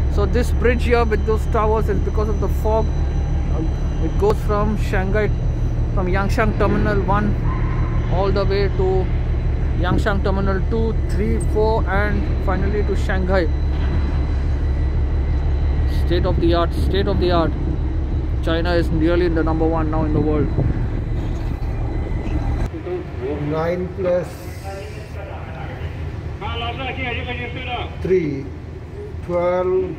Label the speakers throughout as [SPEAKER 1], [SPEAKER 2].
[SPEAKER 1] So this bridge here with those towers is because of the fog. It goes from Shanghai, from Yangshan Terminal 1 all the way to Yangshan Terminal 2, 3, 4 and finally to Shanghai. State of the art, state of the art. China is nearly the #1 now in the world.
[SPEAKER 2] 9 plus 3, 12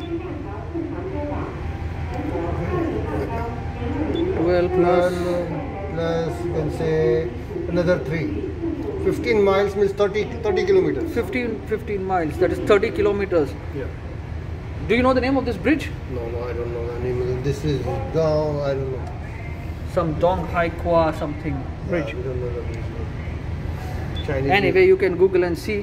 [SPEAKER 1] plus
[SPEAKER 2] you can say another 3. 15 miles means 30 kilometers.
[SPEAKER 1] 15 miles, that is 30 kilometers.
[SPEAKER 2] Yeah.
[SPEAKER 1] Do you know the name of this bridge?
[SPEAKER 2] No, I don't know the name. This is Gao, I don't know.
[SPEAKER 1] Some Dong Hai Kwa something bridge.
[SPEAKER 2] Yeah, we don't know the bridge. Chinese
[SPEAKER 1] Anyway, you can Google and see.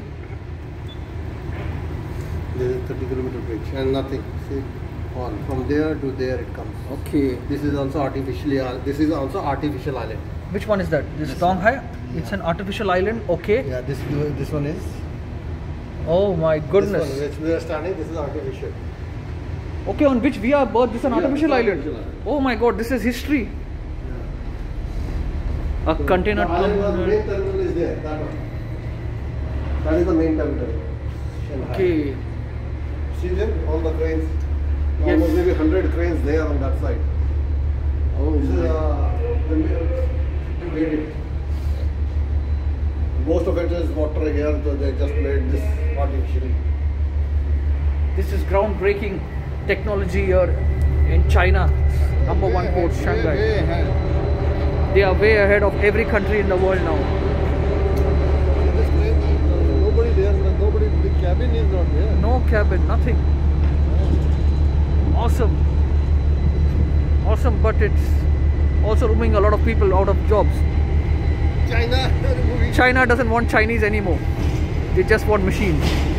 [SPEAKER 2] This is 30 kilometer bridge and nothing. See, on from there to there it comes.
[SPEAKER 1] Okay.
[SPEAKER 2] This is also artificially. This is also artificial island.
[SPEAKER 1] Which one is that? This Dong Hai? It's an artificial island. Okay.
[SPEAKER 2] Yeah, this one is.
[SPEAKER 1] Oh my goodness.
[SPEAKER 2] This one which we are standing. This is artificial.
[SPEAKER 1] Okay, on which we are birthed. This is an artificial island.
[SPEAKER 2] Artificial island.
[SPEAKER 1] Oh my God, this is history.
[SPEAKER 2] Yeah.
[SPEAKER 1] A container
[SPEAKER 2] The main terminal is there. That one. That is the main terminal. Shanghai.
[SPEAKER 1] Okay.
[SPEAKER 2] See them? All the cranes.
[SPEAKER 1] Yes.
[SPEAKER 2] Almost maybe 100 cranes there on that side.
[SPEAKER 1] Oh.
[SPEAKER 2] This is made it. Most of it is water here, so they just made this artificially.
[SPEAKER 1] This is groundbreaking technology here in China. #1 port, Shanghai. They are way ahead of every country in the world now.
[SPEAKER 2] This crane, nobody there, nobody, the cabin is not there.
[SPEAKER 1] No cabin, nothing. Awesome. Awesome, but it's also rooming a lot of people out of jobs.
[SPEAKER 2] China,
[SPEAKER 1] China doesn't want Chinese anymore. They just want machines.